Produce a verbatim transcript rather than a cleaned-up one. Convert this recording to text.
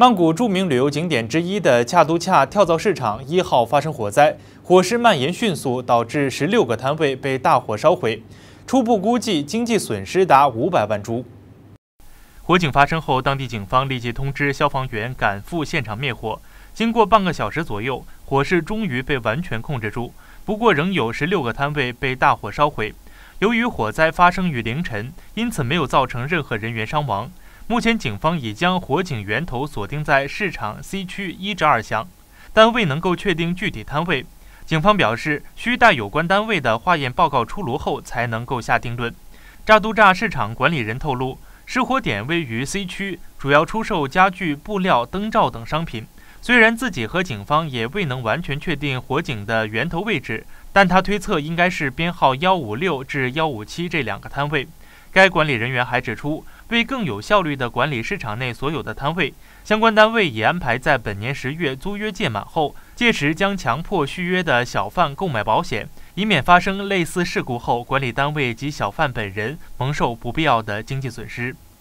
曼谷著名旅游景点之一的恰都恰跳蚤市场一号发生火灾，火势蔓延迅速，导致十六个摊位被大火烧毁，初步估计经济损失达五百万铢。火警发生后，当地警方立即通知消防员赶赴现场灭火。经过半个小时左右，火势终于被完全控制住。不过，仍有十六个摊位被大火烧毁。由于火灾发生于凌晨，因此没有造成任何人员伤亡。目前，警方已将火警源头锁定在市场 C 区一至二巷，但未能够确定具体摊位。警方表示，需待有关单位的化验报告出炉后才能够下定论。乍都乍市场管理人透露，失火点位于 C 区，主要出售家具、布料、灯罩等商品。虽然自己和警方也未能完全确定火警的源头位置，但他推测应该是编号一五六至一五七这两个摊位。该管理人员还指出，为更有效率地管理市场内所有的摊位，相关单位已安排在本年十月租约届满后，届时将强迫续约的小贩购买保险，以免发生类似事故后管理单位及小贩本人蒙受不必要的经济损失。